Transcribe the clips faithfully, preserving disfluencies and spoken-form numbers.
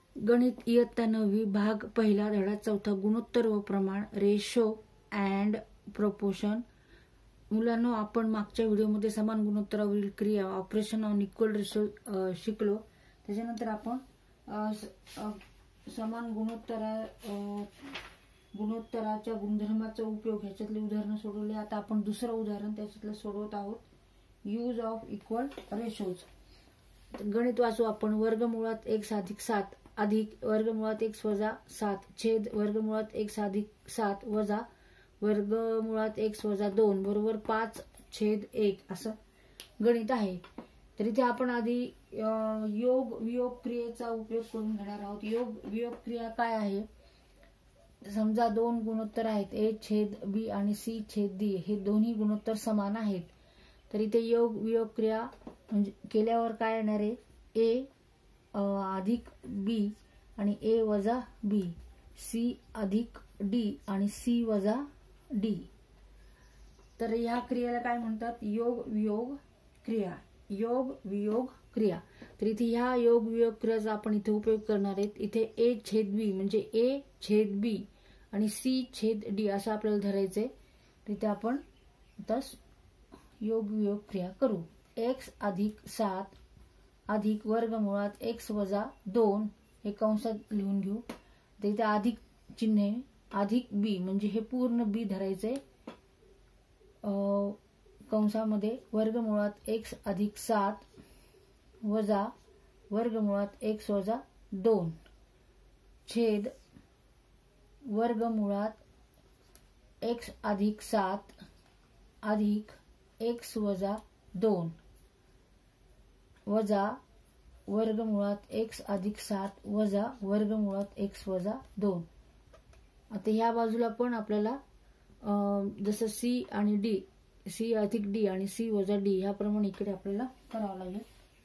गणित इयत्ता नववी भाग पहिला धडा चौथा गुणोत्तर व प्रमाण रेशो अँड प्रोपोर्शन. मुलांनो, आपण मागच्या व्हिडिओमध्ये समान गुणोत्तरावरील क्रिया ऑपरेशन ऑन इक्वल रेशो शिकलो. त्याच्यानंतर आपण समान गुणोत्तरा गुणोत्तराच्या गुणधर्माचा उपयोग ह्याच्यातले उदाहरण सोडवले. आता आपण दुसरं उदाहरण त्याच्यातलं सोडवत आहोत, यूज ऑफ इक्वल रेशोज. गणित वाचू आपण. वर्गमुळात एक्स अधिक सात अधिक वर्गमुळात एक्स वजा सात छेद वर्गमुळात एक्स अधिक सात वजा वर्गमुळात एक्स वजा दोन बरोबर पाच छेद एक असं गणित आहे. तर इथे आपण आधी योग वियोग क्रियेचा उपयोग करून घेणार आहोत. योग वियोग क्रिया काय आहे? समजा दोन गुणोत्तर आहेत, ए छेद बी आणि सी छेद डी. हे दोन्ही गुणोत्तर समान आहेत. तर इथे योग वियोग क्रिया म्हणजे केल्यावर काय येणार आहे? ए अधिक बी आणि ए वजा बी, सी अधिक डी आणि सी वजा डी. तर ह्या क्रियेला काय म्हणतात? योग वियोग क्रिया. योग वियोग क्रिया. तर इथे ह्या योग वियोग क्रियाचा आपण इथे उपयोग करणार आहेत. इथे ए छेद बी म्हणजे ए छेद बी आणि सी छेद डी असं आपल्याला धरायचंय. तिथे आपण आता योग वियोग क्रिया करू. एक्स अधिक सात अधिक वर्गमुळात एक्स वजा दोन हे कंसात लिहून घेऊ. तिथे अधिक चिन्ह आहे, अधिक बी म्हणजे हे पूर्ण बी धरायचंय कंसामध्ये. वर्गमुळात एक्स अधिक सात वजा वर्गमुळात एक्स वजा दोन छेद वर्गमुळात एक्स अधिक सात अधिक एक्स वजा दोन वजा वर्गमुळात एक्स अधिक सात वजा वर्गमुळात एक्स वजा दोन. आता ह्या बाजूला पण आपल्याला जसं सी आणि डी, सी अधिक डी आणि सी वजा डी ह्याप्रमाणे इकडे आपल्याला करावं लागेल.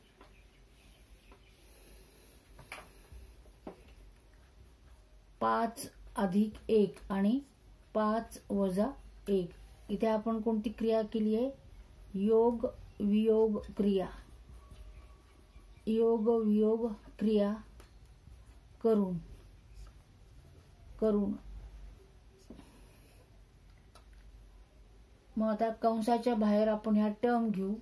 पाच अधिक एक आणि पाच वजा एक. इथे आपण कोणती क्रिया केली आहे? योग वियोग क्रिया. योग वियोग क्रिया करून करून मग आता कंसाच्या बाहेर आपण ह्या टर्म घेऊ.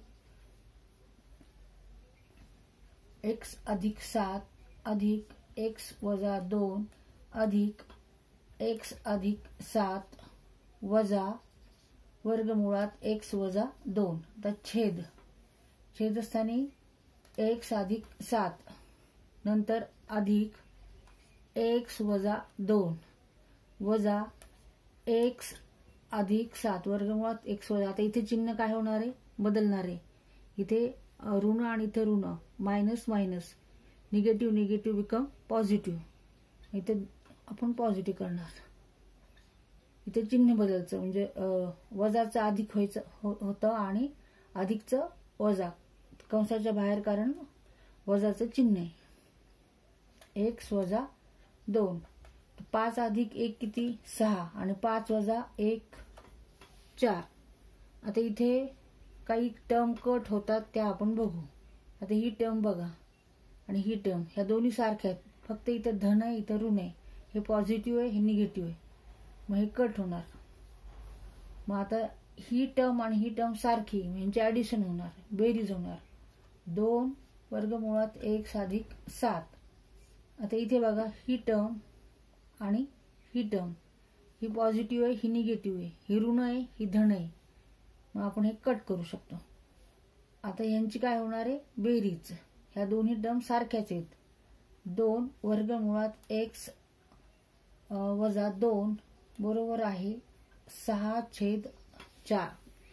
एक्स अधिक सात अधिक एक्स वजा दोन अधिक एक्स अधिक सात वजा वर्गमुळात एक्स वजा दोन. तर छेद छेदस्थानी एक्स अधिक सात नंतर अधिक एक्स वजा दोन वजा एक्स अधिक सात वर्गमुळात एक्स वजा. आता इथे चिन्ह काय होणार आहे? बदलणार आहे. इथे ऋण आणि इथे ऋण, minus minus, negative negative become positive. इथे आपण पॉझिटिव्ह करणार. इथे चिन्ह बदलायचं म्हणजे वजाचं अधिक व्हायचं होतं आणि अधिकचं वजा कंसाच्या बाहेर, कारण वजाचं चिन्ह आहे. एक्स वजा दोन. पाच अधिक एक किती? सहा आणि पाच वजा एक चार. आता इथे काही टर्म कट होतात त्या आपण बघू. आता ही टर्म बघा आणि ही टर्म ह्या दोन्ही सारख्या आहेत, फक्त इथं धन आहे इथं ऋण आहे. हे पॉझिटिव्ह आहे हे निगेटिव्ह आहे, मग हे कट होणार. मग आता ही टर्म आणि ही टर्म सारखी म्हणजे ऍडिशन होणार, बेरीज होणार. दोन वर्गमुळात एक्स अधिक सात. आता इथे बघा ही टर्म आणि ही टर्म, ही पॉझिटिव्ह आहे ही निगेटिव्ह आहे, ही ऋण आहे ही धन आहे. मग आपण हे कट करू शकतो. आता यांची काय होणार आहे? बेरीज. ह्या दोन्ही टर्म सारख्याच आहेत. दोन वर्गमुळात एक्स वजा दोन बरोबर आहे सहा छेद चार.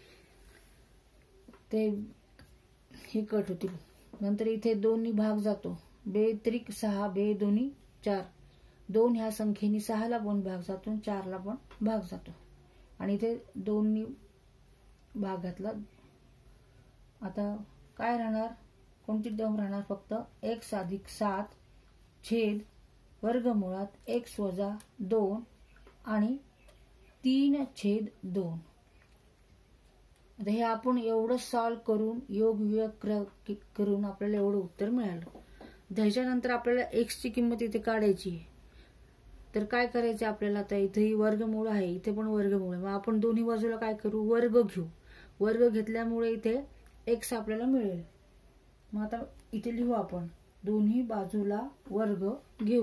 ते हे कट होतील. नंतर इथे दोन्ही भाग जातो. बे त्रिक सहा बे दोन्ही चार. दोन ह्या संख्येने सहाला पण भाग जातो, चारला पण भाग जातो आणि इथे दोन्ही भाग घातला. आता काय राहणार? कोणती टर्म राहणार? फक्त एक्स अधिक सात छेद वर्गमुळात एक्स वजा दोन आणि तीन छेद दोन. आता हे आपण एवढं सॉल्व करून योग वियोग करून आपल्याला एवढं उत्तर मिळालं. त्याच्यानंतर आपल्याला एक्स ची किंमत इथे काढायची आहे. तर काय करायचं आपल्याला, आता इथेही वर्गमूळ आहे, इथे पण वर्गमूळ आहे. मग आपण दोन्ही बाजूला काय करू, वर्ग घेऊ. वर्ग घेतल्यामुळे इथे एक्स आपल्याला मिळेल. मग आता इथे लिहू आपण, दोन्ही बाजूला वर्ग घेऊ.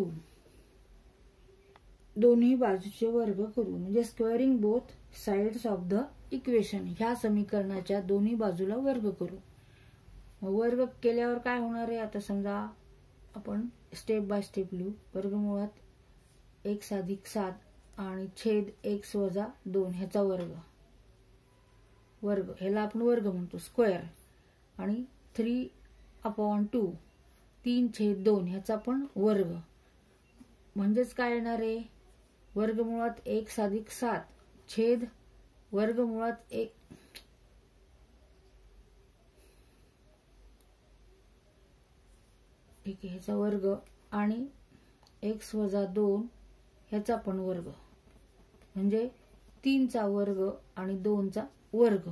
दोन्ही बाजूचे वर्ग करू म्हणजे squaring both sides of the equation. ह्या समीकरणाच्या दोन्ही बाजूला वर्ग करू. वर्ग केल्यावर काय होणार आहे, आता समजा आपण स्टेप बाय स्टेप लिहू. वर्गमुळात एक्स अधिक सात आणि छेद एक्स वजा दोन ह्याचा वर्ग. वर्ग ह्याला आपण वर्ग म्हणतो, स्क्वेअर. आणि थ्री अपॉन टू तीन छेद दोन ह्याचा पण वर्ग. म्हणजेच काय येणार आहे, वर्गमुळात एक्स अधिक सात छेद वर्गमुळात एक ठीक आहे ह्याचा वर्ग आणि एक्स वजा दोन ह्याचा पण वर्ग. म्हणजे तीनचा वर्ग आणि दोनचा वर्ग.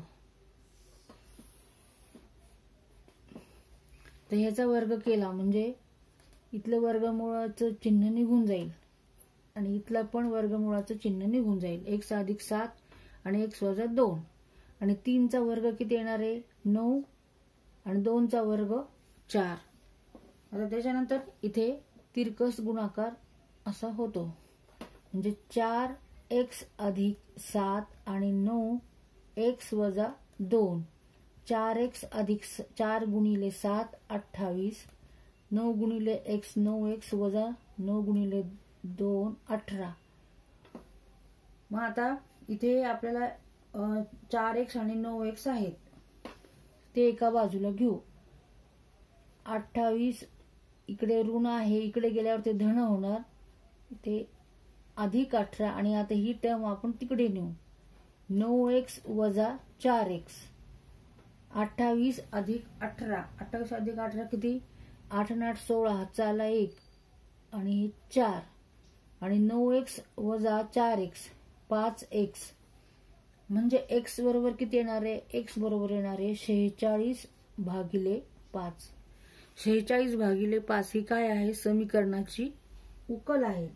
तर ह्याचा वर्ग केला म्हणजे इथलं वर्गमुळाचं चिन्ह निघून जाईल आणि इथला पण वर्गमुळाचं चिन्ह निघून जाईल. एक्स अधिक सात आणि एक्स वजा दोन आणि तीनचा वर्ग किती येणार आहे, नऊ आणि दोनचा वर्ग चार. आता त्याच्यानंतर इथे तिरकस गुणाकार असा होतो. म्हणजे चार एक्स अधिक सात आणि नऊ एक्स वजा दोन. चार एक्स अधिक चार गुणिले सात अठ्ठावीस. नऊ गुणिले एक्स नऊ एक्स वजा नऊ गुणिले दोन अठरा. मग आता इथे आपल्याला चार एक्स आणि नऊ एक्स आहेत ते एका बाजूला घेऊ. अठ्ठावीस इकडे ऋण आहे, इकडे गेल्यावर ते धन होणार. ते अधिक अठरा आणि आता ही टर्म आपण तिकडे नेऊ. नऊ एक्स वजा चार एक्स. अठ्ठावीस अधिक अठरा. अठ्ठावीस अधिक अठरा किती, आठ आणि आठ सोळा, हातचा आला एक आणि चार. आणि नऊ एक्स वजा चार एक्स पाच एक्स. म्हणजे एक्स बरोबर किती येणार आहे, एक्स बरोबर येणार आहे शेहेचाळीस भागिले पाच. शेहेचाळीस भागिले पाच ही काय आहे, समीकरणाची उकल आहे.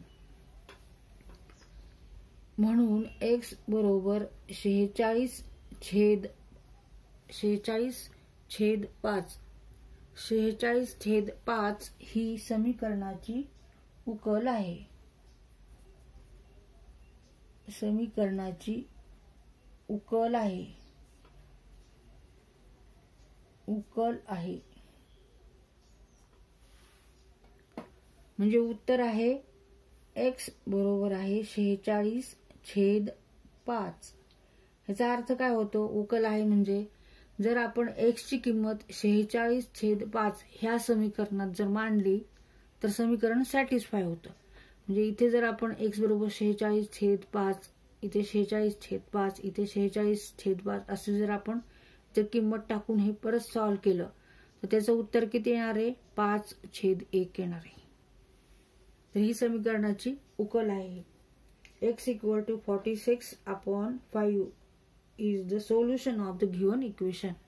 म्हणून एक्स बरोबर शेहेचाळीस छेद शेहेचाळीस छेद पाच. शेहेचाळीस छेद पाच ही समीकरणाची उकल आहे. समीकरणाची उकल आहे उकल आहे म्हणजे उत्तर आहे एक्स बरोबर आहे शेहेचाळीस छेद पाच. ह्याचा अर्थ काय होतो, उकल आहे म्हणजे जर आपण एक्स ची किंमत शेहेचाळीस छेद पाच ह्या समीकरणात जर मांडली तर समीकरण सॅटिस्फाय होतं. म्हणजे इथे जर आपण एक्स बरोबर शेहेचाळीस छेद पाच, इथे शेहेचाळीस छेद पाच, इथे शेहेचाळीस छेद पाच असे जर आपण जर किंमत टाकून हे परत सॉल्व्ह केलं तर त्याचं उत्तर किती येणार आहे, पाच छेद एक येणार आहे. तर ही समीकरणाची उकल आहे. X equal to forty six upon five is the solution of the given equation.